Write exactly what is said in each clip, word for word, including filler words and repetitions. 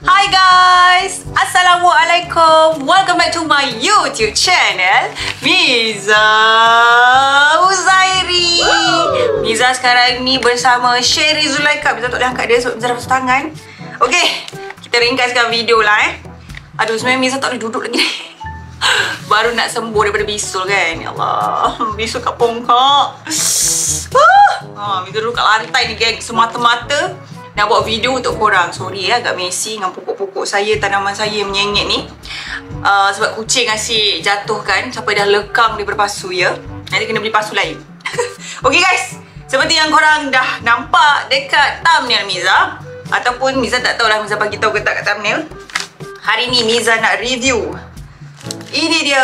Hi guys, Assalamualaikum. Welcome back to my YouTube channel, Miza Huzairi. Miza sekarang ni bersama Sherry Zulaika. Miza tak boleh angkat dia sebab Miza dah basuh tangan. Okay, kita ringkaskan video lah eh. Aduh, sebenarnya Miza tak boleh duduk lagi ni. Baru nak sembuh daripada bisul kan. Ya Allah, bisul kat pongkak. Ah, Miza duduk kat lantai ni geng, semata-mata nak buat video untuk korang. Sorry ya, agak messy dengan pokok-pokok saya, tanaman saya yang menyengit ni. uh, Sebab kucing asyik jatuh kan, sampai dah lekang daripada pasu ya. Nanti kena beli pasu lain. Okay guys, seperti yang korang dah nampak dekat thumbnail Miza, ataupun Miza tak tahulah Miza bagi tahu ke tak kat thumbnail. Hari ni Miza nak review. Ini dia,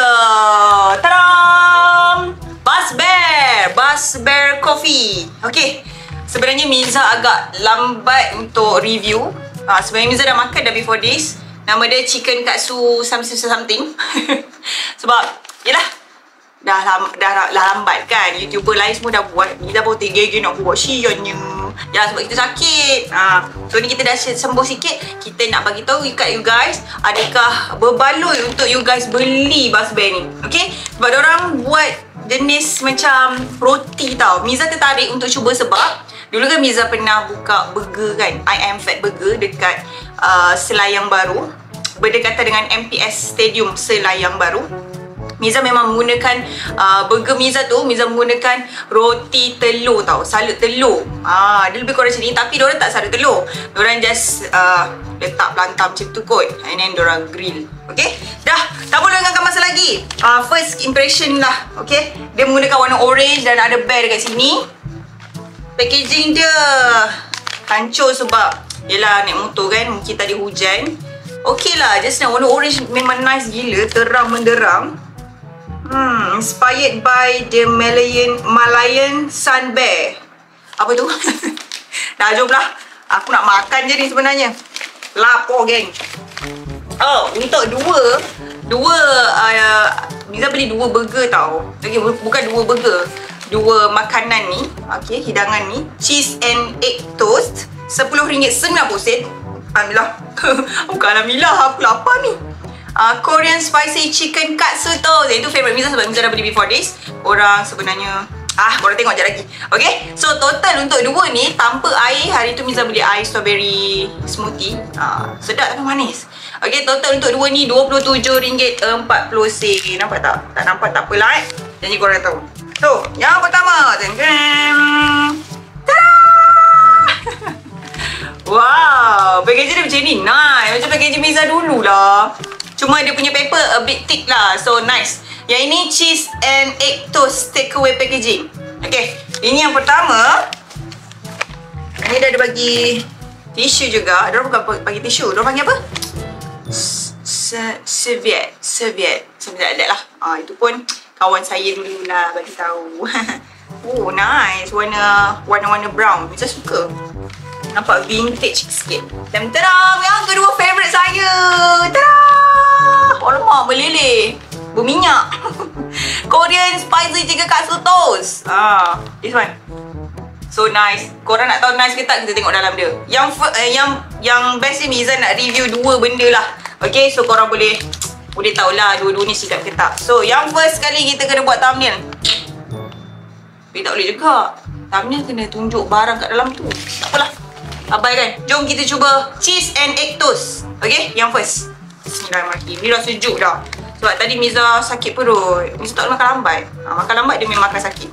tadam, Buzz Bear Buzz Bear Coffee. Okay, sebenarnya Miza agak lambat untuk review. ha, Sebenarnya Miza dah makan dah before this. Nama dia Chicken Katsu something something. Sebab yelah, dah, lam, dah, dah lambat kan. YouTuber lain semua dah buat, Miza baru tiga gigi nak buat. Siannya ya, sebab kita sakit. ha, So ni kita dah sembuh sikit. Kita nak bagi tahu kat you guys, adakah berbaloi untuk you guys beli Buzz Bear ni. Okay, sebab diorang buat jenis macam roti tau. Miza tertarik untuk cuba sebab dulu kan Miza pernah buka burger kan, I Am Fat Burger dekat uh, Selayang Baru, berdekatan dengan M P S Stadium Selayang Baru. Miza memang menggunakan uh, burger Miza tu, Miza menggunakan roti telur tau, salut telur. Ah, dia lebih kurang macam ni, tapi diorang tak salut telur. Diorang just uh, letak pelantam macam tu kot, and then diorang grill. Okay, dah, tak boleh lengahkan masa lagi. uh, First impression lah. Okay, dia menggunakan warna orange dan ada bear dekat sini. Packaging dia hancur sebab yelah naik motor kan, mungkin tadi hujan. Okay lah, just nak warna orange memang nice gila, terang menderang. Hmm, inspired by the Malayan Malayan Sun Bear. Apa tu? Dah, jomlah. Aku nak makan je ni sebenarnya. Lapar geng. Oh, untuk dua Dua uh, Miza beli dua burger tau. Okay, bukan dua burger, dua makanan ni. Okay, hidangan ni, cheese and egg toast, sepuluh ringgit sembilan puluh sen. Alhamdulillah. Bukan alhamdulillah, aku lapar ni. uh, Korean spicy chicken katsu toast. Itu favourite Miza sebab Miza dah beli before this. Orang sebenarnya Ah, korang tengok sekejap lagi. Okay, so total untuk dua ni tanpa air. Hari tu Miza beli air strawberry smoothie. ah, Sedap tapi manis. Okay, total untuk dua ni dua puluh tujuh ringgit empat puluh sen. Nampak tak? Tak nampak tak apalah eh. Janji korang tahu. So, yang pertama, tada! Wow, packaging dia macam ni. Nice, macam packaging Miza dulu lah. Cuma dia punya paper a bit thick lah, so nice. Yang ini cheese and egg toast takeaway packaging. Okay, ini yang pertama. Ini dah ada bagi tisu juga. Diorang bukan bagi tisu, diorang panggil apa? Serviette. Serviette. Serviette lah. Ah, itu pun kawan saya dulu lah bagi tahu. Oh, nice. Warna warna-warna brown. Saya suka. Nampak vintage sikit. Dan tadam, yang kedua favourite saya. Tadam! Alamak, meleleh. Berminyak. Korean spicy chicken katsu toast. Ah, this one. So nice. Korang nak tahu nice ke tak, kita tengok dalam dia. Yang eh, yang yang best ni Miza nak review dua benda lah. Okay, so korang boleh boleh tahulah dua-dua ni sedap ke tak. So yang first kali kita kena buat thumbnail. Tapi tak boleh juga, thumbnail kena tunjuk barang kat dalam tu. Tak apalah, abai kan. Jom kita cuba cheese and egg toast. Okay, yang first. Bismillahirrahmanirrahim. Ni dah sejuk dah. Sebab tadi Miza sakit perut. Miza tak boleh makan lambat. ha, Makan lambat dia memang akan sakit.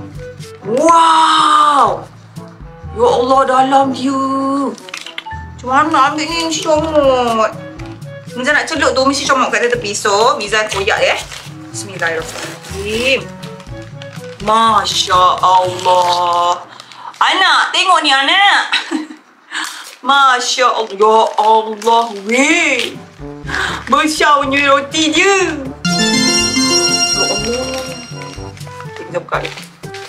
Wow, ya Allah, dalam dia. Macam mana ambil ni, mesti comot. Miza nak celup tu mesti comot kat tepi. So Miza koyak ya. Bismillahirrahmanirrahim. Masya Allah. Anak, tengok ni anak. Masya Allah. Ya Allah, weh, besar punya roti dia. Ya Allah. Kita buka dia.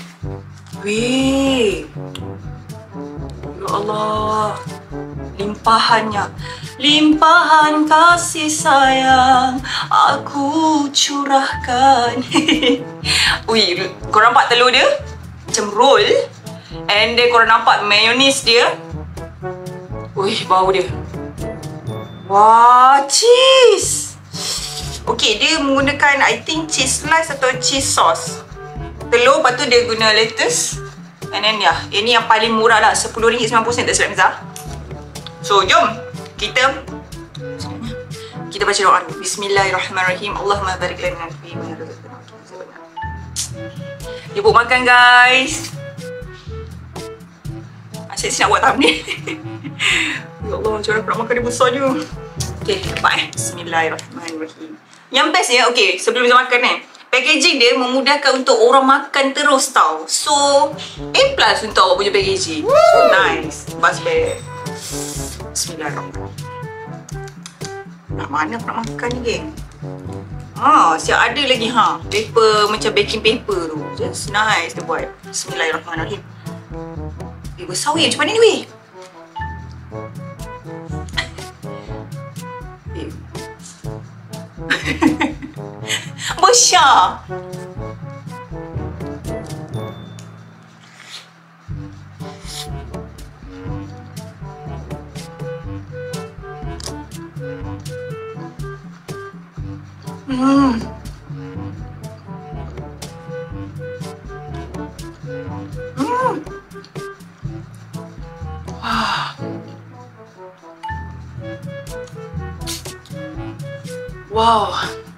Weh, ya Allah, limpahannya, limpahan kasih sayang aku curahkan. Ui, korang nampak telur dia macam roll, and then korang nampak mayonis dia. Wih, bau dia. Wah, cheese. Okay, dia menggunakan I think cheese slice atau cheese sauce. Telur, lepas tu dia guna lettuce. And then ya, yeah, ini yang paling murah lah, sepuluh ringgit sembilan puluh sen tak silap Miza. So, jom kita kita baca doa. Bismillahirrahmanirrahim. Allahumma barik lana fi ma razaqtana. Ibu makan guys. Asyik nak buat thumbnail. Ya Allah, macam mana aku nak makan dia besar je. Okay, nampak eh. Bismillahirrahmanirrahim. Yang best ya, okay, sebelum kita makan eh, packaging dia memudahkan untuk orang makan terus tau. So, A plus untuk awak punya packaging. So nice. Bus bag. Bismillahirrahmanirrahim. Nak mana aku nak makan ni geng? Ah, siap ada lagi ha. Paper macam baking paper tu. Just nice dia buat. Bismillahirrahmanirrahim. Eh, besar weh. Macam mana ni weh? Besar. Hmm. Hmm. Wah. Wow.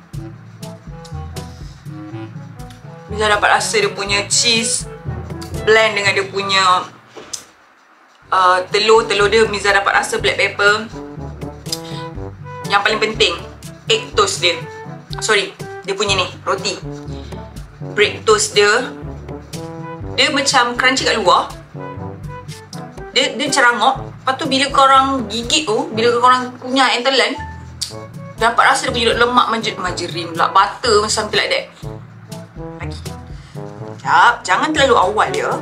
Bisa dapat rasa dia punya cheese blend dengan dia punya uh, telur. Telur dia Miza dapat rasa black pepper. Yang paling penting, egg toast dia. Sorry, dia punya ni, roti. Bread toast dia, dia macam crunchy kat luar. Dia, dia cerangok. Lepas tu bila korang gigit tu, bila korang kunyah and telan, dapat rasa dia punya lemak margarine pula, butter, something like that. Lagi. Sekejap, jangan terlalu awal ya.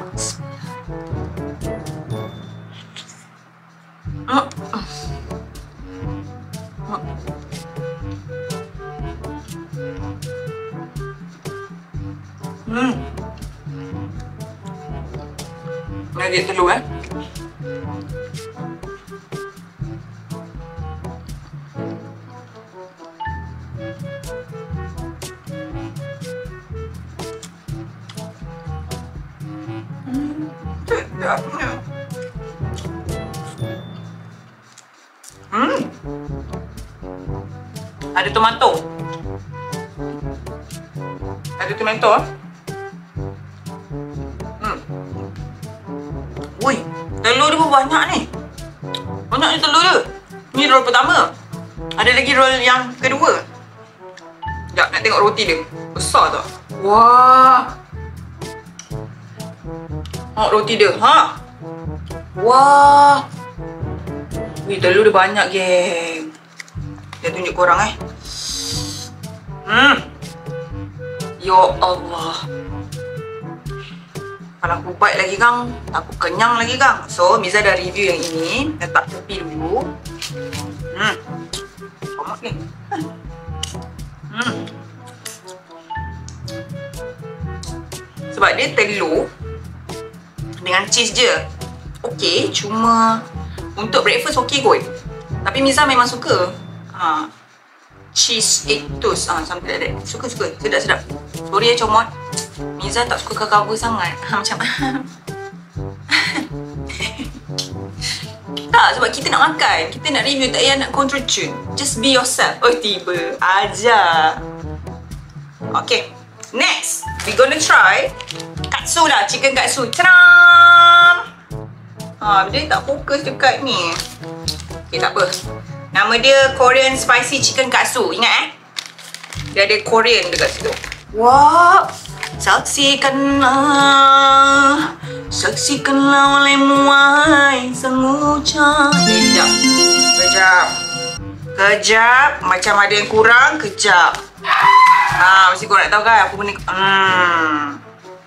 Hmm. Hmm. Lagi telur eh. Sedapnya. Hmm. Ada tomato. Ada tomato ah. Hmm. Woi, telur dia pun banyak ni. Banyak ni telur dia. Ni roll pertama. Ada lagi roll yang kedua. Sekejap, nak tengok roti dia. Besar tak? Wah. Oh, roti dia. Ha. Wah. Wih, telur dia banyak, geng. Dia tunjuk korang eh. Hmm. Ya Allah. Kalau aku bite lagi kang, aku kenyang lagi kang. So, Miza dah review yang ini. Letak tepi dulu. Hmm. Komot ni. Hmm. Sebab dia telur dengan cheese je. Okay, cuma untuk breakfast okay kot. Tapi Miza memang suka ha, cheese egg toast, ha, something like that. Suka-suka, sedap-sedap. Sorry ya comot, Miza tak suka cover sangat ha, macam tak, sebab kita nak makan, kita nak review, tak payah nak control tune. Just be yourself. Oh, tiba aja. Okay, next we gonna try katsu lah, chicken katsu. Tadam! Ha, dia tak fokus dekat ni. Okay, tak apa. Nama dia Korean Spicy Chicken Katsu. Ingat eh? Dia ada Korean dekat situ. Wah! Saksikanlah, saksikanlah olehmu wahai sang ucap. Kejap. Kejap. Kejap. Macam ada yang kurang. Kejap. Ha, mesti korang nak tahu kan apa benda. Hmm.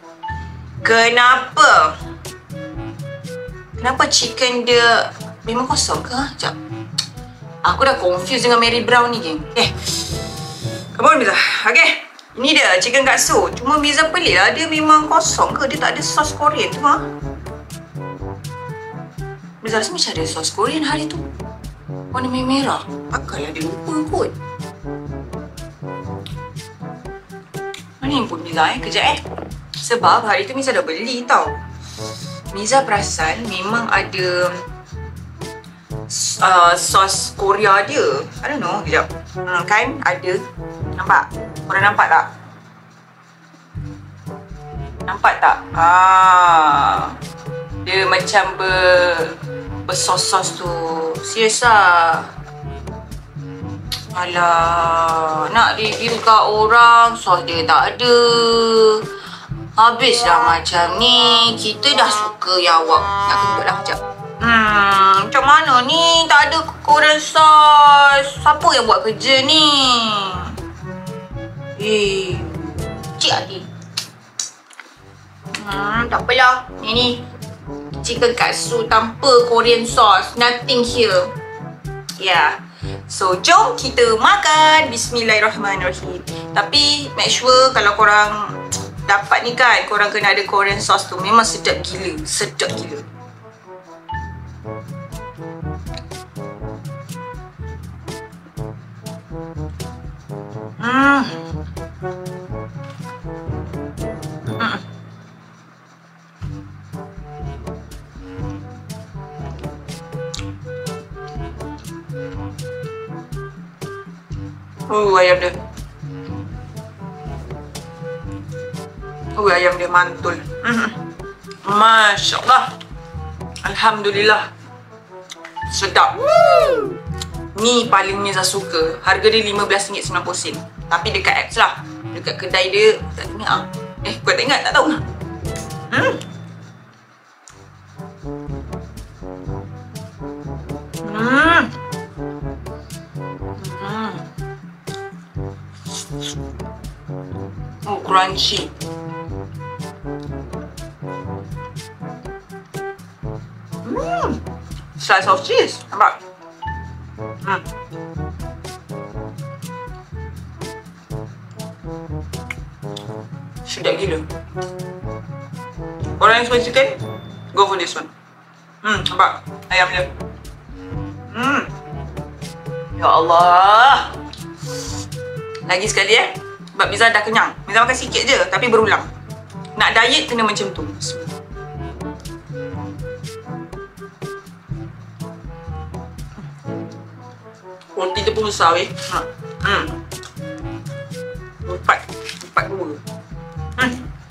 Kenapa? Kenapa chicken dia memang kosong ke? Sekejap. Aku dah confused dengan Mary Brown ni, geng. Eh. Come on, Miza. Okay. Ini dia, chicken katsu. Cuma Miza pelik lah. Dia memang kosong ke? Dia tak ada sos Korean tu, ha? Miza rasa macam ada sos Korean hari tu. Warna merah. Takkanlah dia lupa kot. Mana yang pun Miza eh? Kejap eh. Sebab hari tu Miza dah beli tau. Miza perasan memang ada uh, sos Korea dia. I don't know. Kejap. Hmm, kan ada. Nampak? Korang nampak tak? Nampak tak? Ah, dia macam ber bersos-sos tu. Serius lah. Alah, nak review kat orang, sos dia tak ada. Habislah macam ni. Kita dah suka ya awak. Nak kentut lah sekejap. Hmm, macam mana ni? Tak ada korang sos. Siapa yang buat kerja ni? Eh, cik hati. Hmm, tak apalah. Ni ni. Chicken katsu tanpa Korean sauce. Nothing here. Yeah. So, jom kita makan. Bismillahirrahmanirrahim. Tapi, make sure kalau korang dapat ni kan, korang kena ada Korean sauce tu. Memang sedap gila. Sedap gila. Hmm. Hmm. Oh, ayam dia. Oh, ayam dia mantul. Mm-hmm. Masya Allah. Alhamdulillah. Sedap. Woo! Ni paling Miza suka. Harga dia lima belas ringgit sembilan puluh sen. Tapi dekat apps lah. Dekat kedai dia, tak ingat ah. Eh, kau tak ingat? Tak tahu lah. Hmm. Hmm. Hmm. Oh, crunchy. Hmm. Slice of cheese. Nampak? Hmm. Sedap gila. Orang yang suka chicken, go for this one. Hmm, nampak? Ayam dia. Hmm. Ya Allah. Lagi sekali eh. Sebab Miza dah kenyang. Miza makan sikit je, tapi berulang. Nak diet kena macam tu. Roti dia pun besar weh. Ha. Hmm. Empat. Empat dua. Hmm.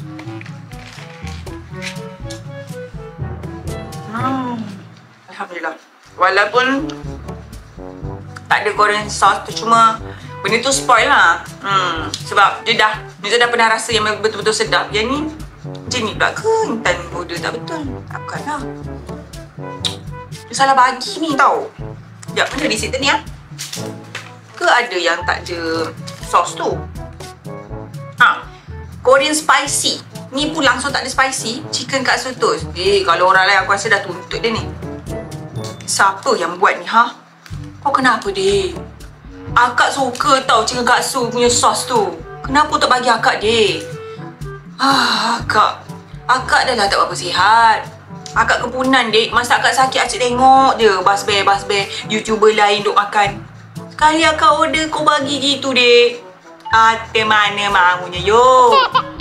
Hmm. Alhamdulillah. Walaupun tak ada Korean sauce tu, cuma benda tu spoil lah. Hmm. Sebab dia dah, Miza dah pernah rasa yang betul-betul sedap. Yang ni, macam ni pula ke? Intan order tak betul. Takkanlah. Dia salah bagi ni tau. Sekejap, mana di situ ni ah? Ke ada yang tak ada sos tu? Ha, Korean spicy. Ni pun langsung tak ada spicy. Chicken katsu tu. Eh, kalau orang lain aku rasa dah tuntut dia ni. Siapa yang buat ni ha? Kau kenapa dek? Akak suka tau chicken katsu punya sos tu. Kenapa tak bagi akak dek? Ah, akak. Akak dah lah tak berapa sihat. Akak kepunan dek. Masa akak sakit acik tengok je Bas Bear, Bas Bear, YouTuber lain duk makan. Sekali akak order kau bagi gitu dek. Ate mana mamunya yo?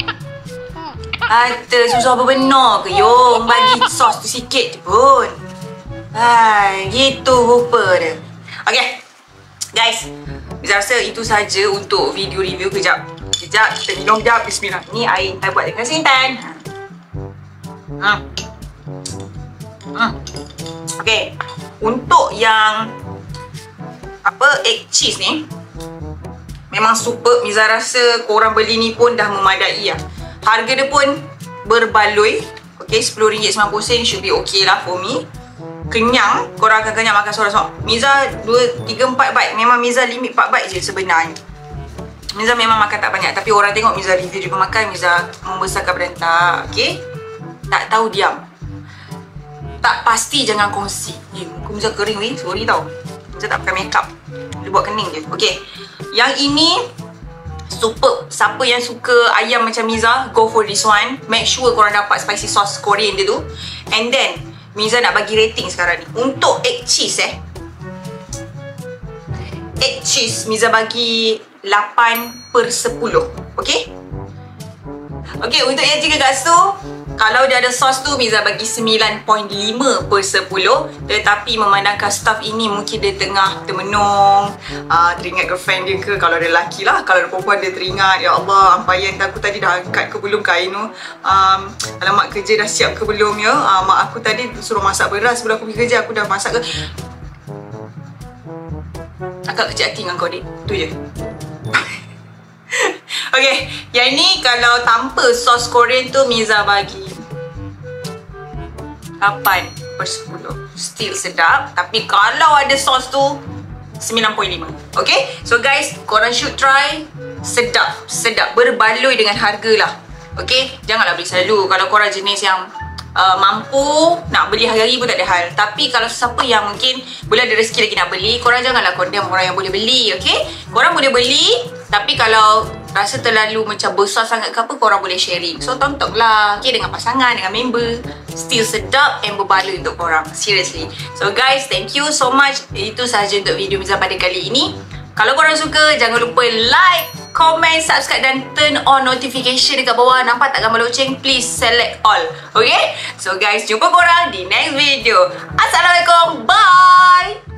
Ate susah berbenar ke yo? Bagi sos tu sikit je pun. Hai, gitu rupa dia. Okay, guys, Miza rasa itu saja untuk video review. Kejap, kejap kita minum kejap. Bismillah. Ni air Intan buat dengan Intan. Hmm. Hmm. Okay, untuk yang apa egg cheese ni memang super. Miza rasa korang beli ni pun dah memadai lah. Harga dia pun berbaloi. Okay, sepuluh ringgit sembilan puluh sen should be okay lah for me. Kenyang, korang akan kenyang makan seorang-seorang. Miza dua, tiga, empat bite. Memang Miza limit empat bite je sebenarnya. Miza memang makan tak banyak. Tapi orang tengok Miza review juga makan, Miza membesarkan badan tak. Okay, tak tahu diam. Tak pasti jangan kongsi. Eh, muka Miza kering weh. Sorry tau. Miza tak pakai makeup. Dia buat kening je. Okay, yang ini super. Siapa yang suka ayam macam Miza, go for this one. Make sure korang dapat spicy sauce Korean dia tu. And then Miza nak bagi rating sekarang ni. Untuk egg cheese eh, eight cheese, Miza bagi lapan per sepuluh. Okay? Okay, untuk yang chicken katsu, kalau dia ada sos tu, Miza bagi sembilan perpuluhan lima per sepuluh. Tetapi memandangkan staff ini mungkin dia tengah termenung, uh, teringat girlfriend dia ke. Kalau ada lelaki lah, kalau ada perempuan dia teringat, ya Allah, ampayan aku tadi dah angkat ke belum kain tu, um, alamak kerja dah siap ke belum ya, uh, mak aku tadi suruh masak beras sebelum aku pergi kerja, aku dah masak ke. Agak kecil hati dengan kau, Dik. Tu je. Okay, yang ni kalau tanpa sos Korean tu, Miza bagi lapan per sepuluh. Still sedap. Tapi kalau ada sos tu, sembilan perpuluhan lima. Okay, so guys, korang should try. Sedap, sedap. Berbaloi dengan harga lah. Okay, janganlah beli selalu. Kalau korang jenis yang Uh, mampu nak beli hari-hari pun tak ada hal. Tapi kalau siapa yang mungkin boleh ada rezeki lagi nak beli, korang janganlah condemn orang yang boleh beli. Okay, korang boleh beli, tapi kalau rasa terlalu macam besar sangat ke apa, korang boleh sharing. So tonton lah, okay, dengan pasangan, dengan member. Still sedap and berbaloi untuk korang. Seriously. So guys, thank you so much. Itu sahaja untuk video Miza pada kali ini. Kalau korang suka, jangan lupa like, comment, subscribe dan turn on notification dekat bawah. Nampak tak gambar loceng? Please select all. Okay? So guys, jumpa korang di next video. Assalamualaikum. Bye.